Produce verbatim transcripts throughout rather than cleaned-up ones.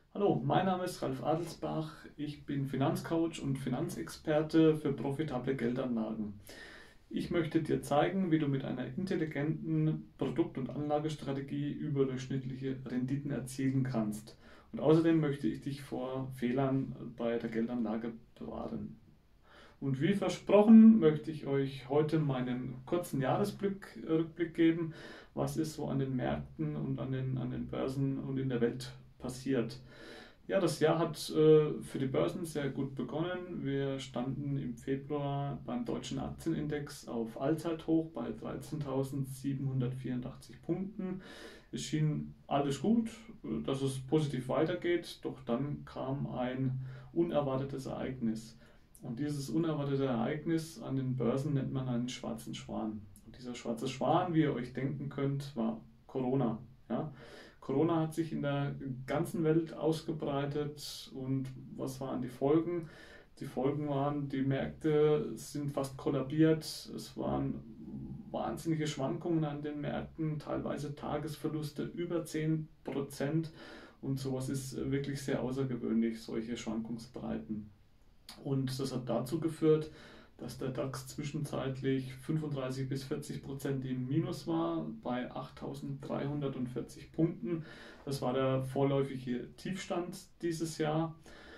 Hallo, mein Name ist Ralf Adelsbach. Ich bin Finanzcoach und Finanzexperte für profitable Geldanlagen. Ich möchte dir zeigen, wie du mit einer intelligenten Produkt- und Anlagestrategie überdurchschnittliche Renditen erzielen kannst. Und außerdem möchte ich dich vor Fehlern bei der Geldanlage bewahren. Und wie versprochen möchte ich euch heute meinen kurzen Jahresrückblick Rückblick geben, was ist so an den Märkten und an den, an den Börsen und in der Welt passiert. Ja, das Jahr hat äh, für die Börsen sehr gut begonnen. Wir standen im Februar beim deutschen Aktienindex auf Allzeithoch bei dreizehntausendsiebenhundertvierundachtzig Punkten. Es schien alles gut, äh, dass es positiv weitergeht, doch dann kam ein unerwartetes Ereignis. Und dieses unerwartete Ereignis an den Börsen nennt man einen schwarzen Schwan. Und dieser schwarze Schwan, wie ihr euch denken könnt, war Corona. Ja? Corona hat sich in der ganzen Welt ausgebreitet und was waren die Folgen? Die Folgen waren, die Märkte sind fast kollabiert, es waren wahnsinnige Schwankungen an den Märkten, teilweise Tagesverluste über zehn Prozent und sowas ist wirklich sehr außergewöhnlich, solche Schwankungsbreiten. Und das hat dazu geführt, dass der DAX zwischenzeitlich fünfunddreißig bis vierzig Prozent im Minus war, bei achttausenddreihundertvierzig Punkten. Das war der vorläufige Tiefstand dieses Jahr.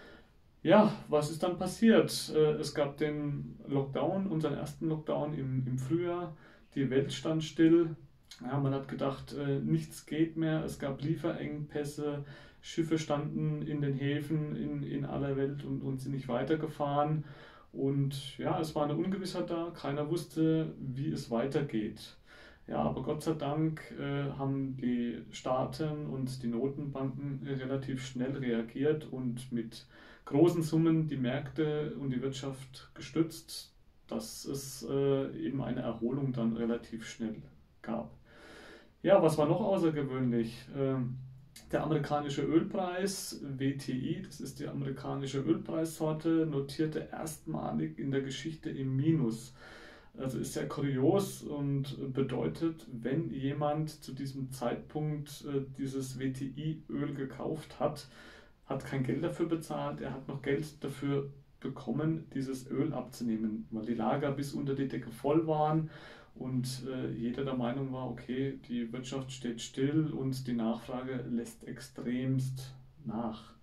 Ja, was ist dann passiert? Äh, Es gab den Lockdown, unseren ersten Lockdown im, im Frühjahr. Die Welt stand still. Ja, man hat gedacht, äh, nichts geht mehr. Es gab Lieferengpässe. Schiffe standen in den Häfen in, in aller Welt und, und sind nicht weitergefahren. Und ja, es war eine Ungewissheit da. Keiner wusste, wie es weitergeht. Ja, aber Gott sei Dank äh, haben die Staaten und die Notenbanken relativ schnell reagiert und mit großen Summen die Märkte und die Wirtschaft gestützt, dass es äh, eben eine Erholung dann relativ schnell gab. Ja, was war noch außergewöhnlich? Ähm, der amerikanische Ölpreis W T I, das ist die amerikanische Ölpreissorte, notierte erstmalig in der Geschichte im Minus. Also ist sehr kurios und bedeutet, wenn jemand zu diesem Zeitpunkt äh, dieses W T I-Öl gekauft hat, hat kein Geld dafür bezahlt, er hat noch Geld dafür bekommen, dieses Öl abzunehmen, weil die Lager bis unter die Decke voll waren und äh, jeder der Meinung war, okay, die Wirtschaft steht still und die Nachfrage lässt extremst nach.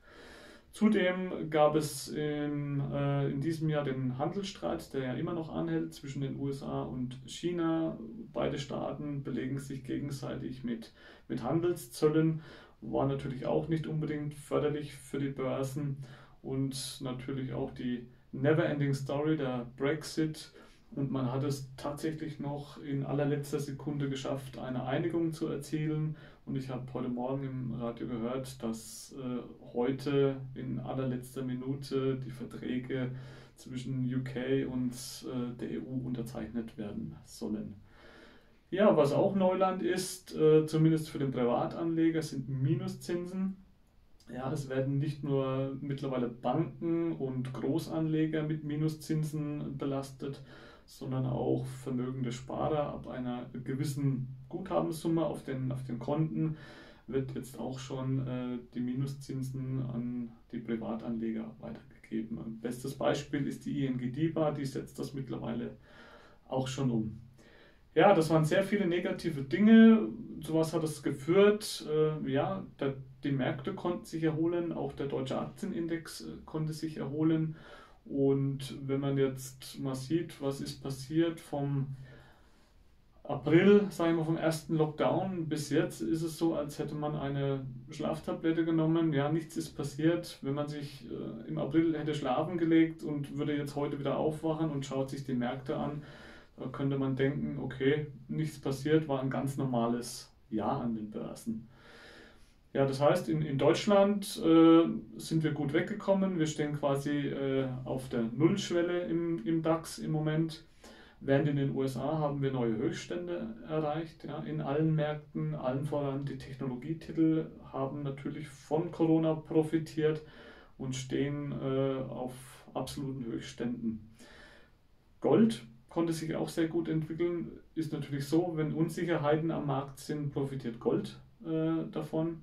Zudem gab es in, äh, in diesem Jahr den Handelsstreit, der ja immer noch anhält zwischen den U S A und China. Beide Staaten belegen sich gegenseitig mit, mit Handelszöllen, war natürlich auch nicht unbedingt förderlich für die Börsen und natürlich auch die Never-Ending Story, der Brexit. Und man hat es tatsächlich noch in allerletzter Sekunde geschafft, eine Einigung zu erzielen. Und ich habe heute Morgen im Radio gehört, dass äh, heute in allerletzter Minute die Verträge zwischen U K und äh, der E U unterzeichnet werden sollen. Ja, was auch Neuland ist, äh, zumindest für den Privatanleger, sind Minuszinsen. Ja, es werden nicht nur mittlerweile Banken und Großanleger mit Minuszinsen belastet, sondern auch vermögende Sparer ab einer gewissen Guthabenssumme auf den, auf den Konten wird jetzt auch schon äh, die Minuszinsen an die Privatanleger weitergegeben. Ein bestes Beispiel ist die I N G DiBa, die setzt das mittlerweile auch schon um. Ja, das waren sehr viele negative Dinge. Zu was hat es geführt? Äh, ja, der, die Märkte konnten sich erholen, auch der deutsche Aktienindex äh, konnte sich erholen. Und wenn man jetzt mal sieht, was ist passiert vom April, sagen wir vom ersten Lockdown bis jetzt, ist es so, als hätte man eine Schlaftablette genommen. Ja, nichts ist passiert. Wenn man sich äh, im April hätte schlafen gelegt und würde jetzt heute wieder aufwachen und schaut sich die Märkte an, da könnte man denken, okay, nichts passiert, war ein ganz normales Jahr an den Börsen. Ja, das heißt, in, in Deutschland äh, sind wir gut weggekommen. Wir stehen quasi äh, auf der Nullschwelle im, im DAX im Moment. Während in den U S A haben wir neue Höchststände erreicht, ja, in allen Märkten, allen voran die Technologietitel haben natürlich von Corona profitiert und stehen äh, auf absoluten Höchstständen. Gold konnte sich auch sehr gut entwickeln. Ist natürlich so, wenn Unsicherheiten am Markt sind, profitiert Gold äh, davon.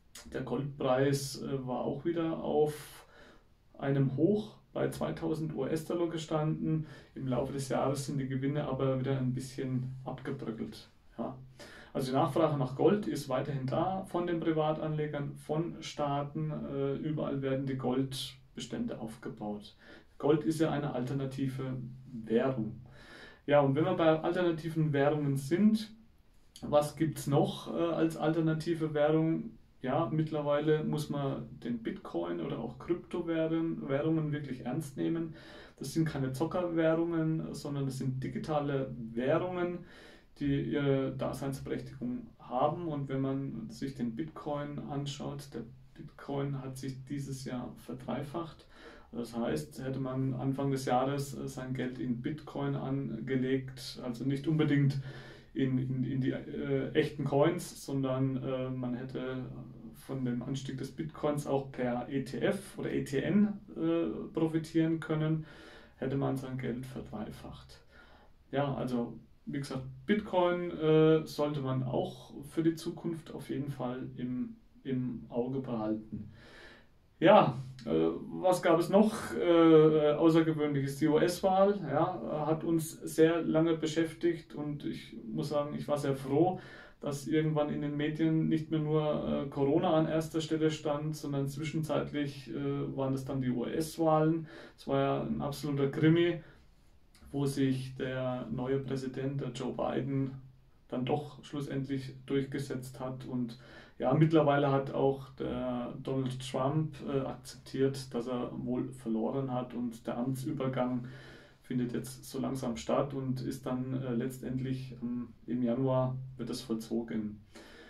Der Goldpreis äh, war auch wieder auf einem Hoch bei zweitausend U S-Dollar gestanden. Im Laufe des Jahres sind die Gewinne aber wieder ein bisschen abgebröckelt. Ja. Also die Nachfrage nach Gold ist weiterhin da von den Privatanlegern, von Staaten. Äh, überall werden die Goldbestände aufgebaut. Gold ist ja eine alternative Währung. Ja, und wenn wir bei alternativen Währungen sind, was gibt es noch äh, als alternative Währung? Ja, mittlerweile muss man den Bitcoin oder auch Kryptowährungen Währungen wirklich ernst nehmen. Das sind keine Zockerwährungen, sondern das sind digitale Währungen, die ihre Daseinsberechtigung haben. Und wenn man sich den Bitcoin anschaut, der Bitcoin hat sich dieses Jahr verdreifacht. Das heißt, hätte man Anfang des Jahres sein Geld in Bitcoin angelegt, also nicht unbedingt in, in, in die äh, echten Coins, sondern äh, man hätte von dem Anstieg des Bitcoins auch per E T F oder E T N äh, profitieren können, hätte man sein Geld verdreifacht. Ja, also wie gesagt, Bitcoin äh, sollte man auch für die Zukunft auf jeden Fall im, im Auge behalten. Ja, äh, was gab es noch äh, Außergewöhnliches? Die U S-Wahl, ja, hat uns sehr lange beschäftigt und ich muss sagen, ich war sehr froh, dass irgendwann in den Medien nicht mehr nur äh, Corona an erster Stelle stand, sondern zwischenzeitlich äh, waren es dann die U S-Wahlen. Es war ja ein absoluter Krimi, wo sich der neue Präsident, der Joe Biden, dann doch schlussendlich durchgesetzt hat. Und ja, mittlerweile hat auch der Donald Trump äh, akzeptiert, dass er wohl verloren hat und der Amtsübergang findet jetzt so langsam statt und ist dann äh, letztendlich ähm, im Januar wird es vollzogen.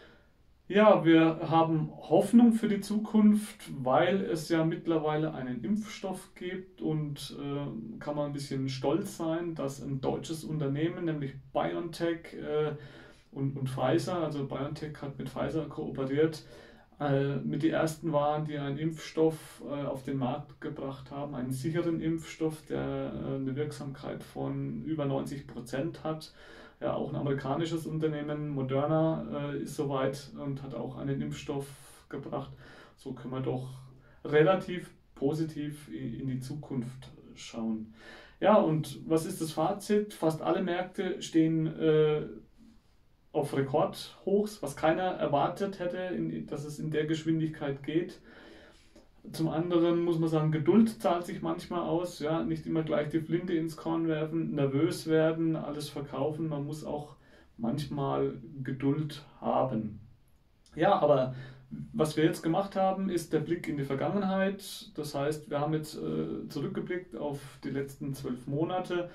Ja, wir haben Hoffnung für die Zukunft, weil es ja mittlerweile einen Impfstoff gibt und äh, kann man ein bisschen stolz sein, dass ein deutsches Unternehmen, nämlich BioNTech äh, und, und Pfizer, also BioNTech hat mit Pfizer kooperiert, äh, mit die ersten waren, die einen Impfstoff äh, auf den Markt gebracht haben, einen sicheren Impfstoff, der äh, eine Wirksamkeit von über neunzig Prozent hat. Ja, auch ein amerikanisches Unternehmen, Moderna, äh, ist soweit und hat auch einen Impfstoff gebracht. So können wir doch relativ positiv in die Zukunft schauen. Ja, und was ist das Fazit? Fast alle Märkte stehen äh, auf Rekordhochs, was keiner erwartet hätte, in, dass es in der Geschwindigkeit geht. Zum anderen muss man sagen, Geduld zahlt sich manchmal aus, ja, nicht immer gleich die Flinte ins Korn werfen, nervös werden, alles verkaufen, man muss auch manchmal Geduld haben. Ja, aber was wir jetzt gemacht haben, ist der Blick in die Vergangenheit. Das heißt, wir haben jetzt äh, zurückgeblickt auf die letzten zwölf Monate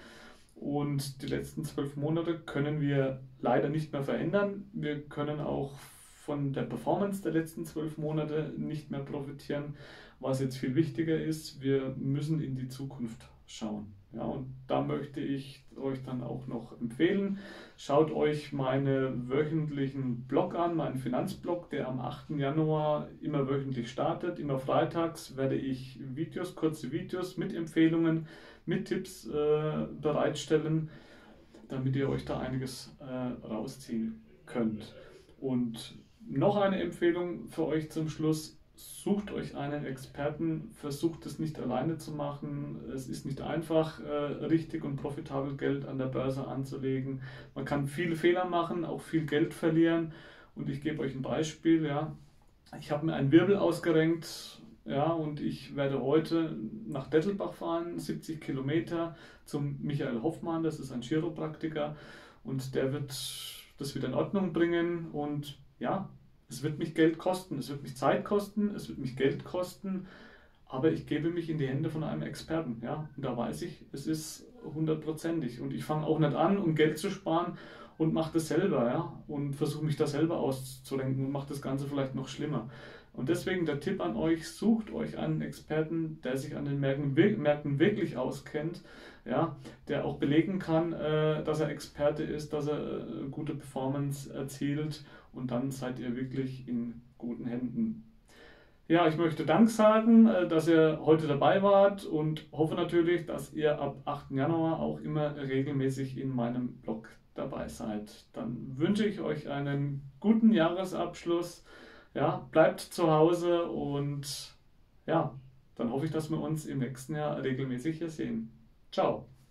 und die letzten zwölf Monate können wir leider nicht mehr verändern. Wir können auch von der Performance der letzten zwölf Monate nicht mehr profitieren. Was jetzt viel wichtiger ist, wir müssen in die Zukunft schauen. Ja, und da möchte ich euch dann auch noch empfehlen, schaut euch meinen wöchentlichen Blog an, meinen Finanzblog, der am achten Januar immer wöchentlich startet. Immer freitags werde ich Videos, kurze Videos mit Empfehlungen, mit Tipps äh, bereitstellen, damit ihr euch da einiges äh, rausziehen könnt. Und noch eine Empfehlung für euch zum Schluss. Sucht euch einen Experten, versucht es nicht alleine zu machen. Es ist nicht einfach, äh, richtig und profitabel Geld an der Börse anzulegen. Man kann viele Fehler machen, auch viel Geld verlieren. Und ich gebe euch ein Beispiel. Ja. Ich habe mir einen Wirbel ausgerenkt, ja, und ich werde heute nach Dettelbach fahren, siebzig Kilometer zum Michael Hoffmann, das ist ein Chiropraktiker. Und der wird das wieder in Ordnung bringen und ja, es wird mich Geld kosten, es wird mich Zeit kosten, es wird mich Geld kosten, aber ich gebe mich in die Hände von einem Experten. Ja? Und da weiß ich, es ist hundertprozentig. Und ich fange auch nicht an, um Geld zu sparen und mache das selber, ja? Und versuche mich da selber auszurenken und mache das Ganze vielleicht noch schlimmer. Und deswegen der Tipp an euch, sucht euch einen Experten, der sich an den Märkten, Märkten wirklich auskennt, ja, der auch belegen kann, äh, dass er Experte ist, dass er äh, gute Performance erzielt und dann seid ihr wirklich in guten Händen. Ja, ich möchte Dank sagen, äh, dass ihr heute dabei wart und hoffe natürlich, dass ihr ab achten Januar auch immer regelmäßig in meinem Blog dabei seid. Dann wünsche ich euch einen guten Jahresabschluss. Ja, bleibt zu Hause und ja, dann hoffe ich, dass wir uns im nächsten Jahr regelmäßig hier sehen. Ciao.